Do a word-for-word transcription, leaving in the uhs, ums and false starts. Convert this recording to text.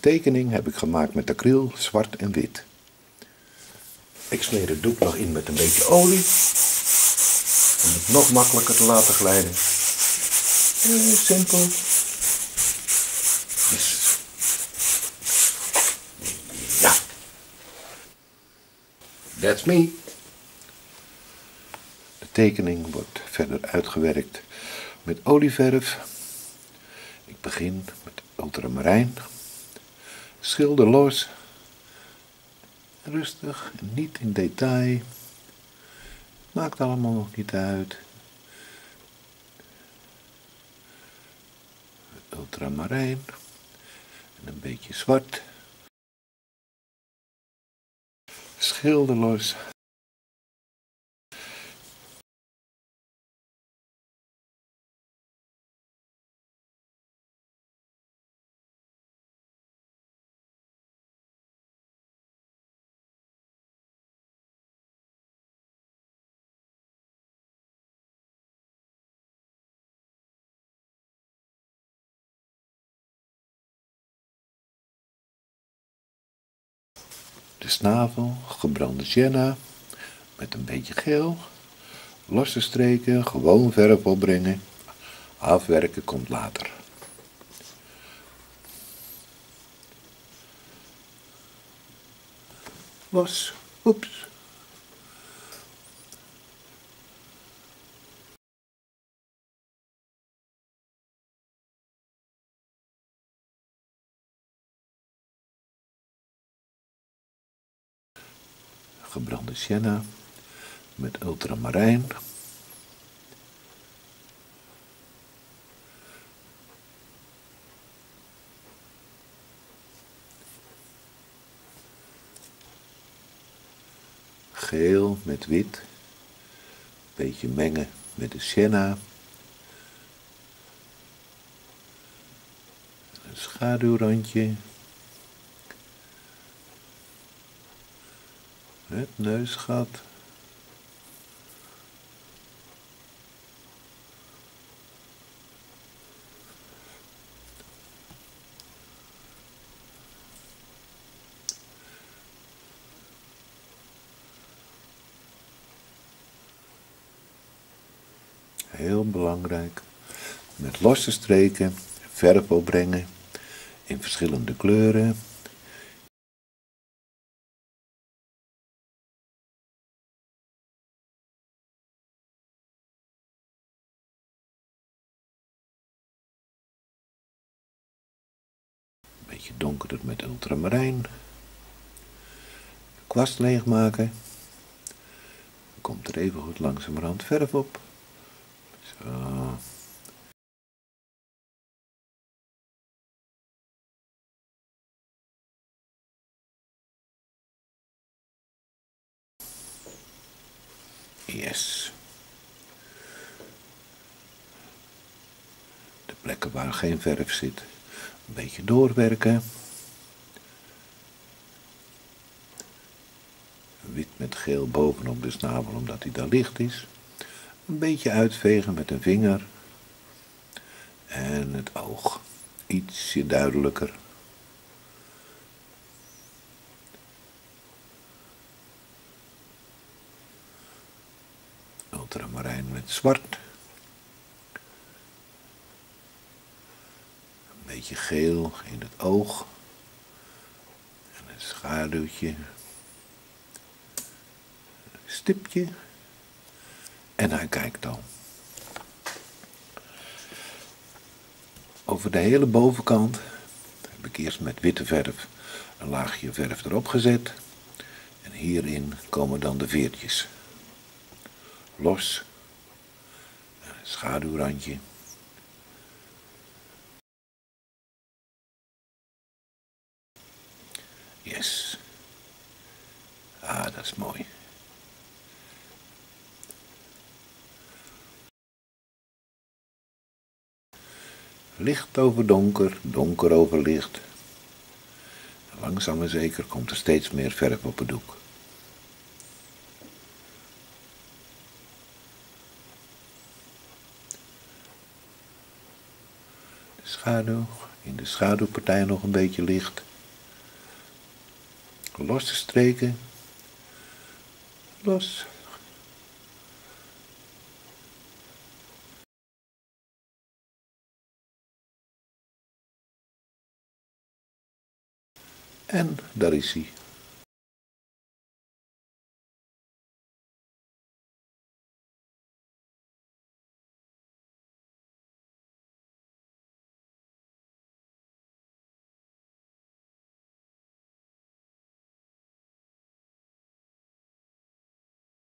Tekening heb ik gemaakt met acryl, zwart en wit. Ik smeer het doek nog in met een beetje olie. Om het nog makkelijker te laten glijden. Eh, simpel. Yes. Ja. That's me. De tekening wordt verder uitgewerkt met olieverf. Ik begin met ultramarijn. Schilder los. Rustig en niet in detail. Maakt allemaal nog niet uit. Ultramarijn. En een beetje zwart. Schilder los. De snavel, gebrande sienna, met een beetje geel. Losse streken, gewoon verf opbrengen. Afwerken komt later. Los, oeps. Gebrande sienna met ultramarijn. Geel met wit. Beetje mengen met de sienna. Een schaduwrandje. Het neusgat. Heel belangrijk. Met losse streken verf opbrengen in verschillende kleuren. Een beetje donkerder met ultramarijn. De kwast leegmaken. Dan komt er even goed langzamerhand verf op. Zo. Yes. De plekken waar geen verf zit, een beetje doorwerken. Wit met geel bovenop de snavel omdat hij daar licht is. Een beetje uitvegen met een vinger. En het oog ietsje duidelijker. Ultramarijn met zwart. Een beetje geel in het oog. En een schaduwtje. Een stipje. En hij kijkt al. Over de hele bovenkant heb ik eerst met witte verf een laagje verf erop gezet. En hierin komen dan de veertjes. Los. Een schaduwrandje. Yes. Ah, dat is mooi. Licht over donker, donker over licht. Langzaam maar zeker komt er steeds meer verf op het doek. De schaduw, in de schaduwpartij nog een beetje licht. even los te streken. Los. En daar is hij.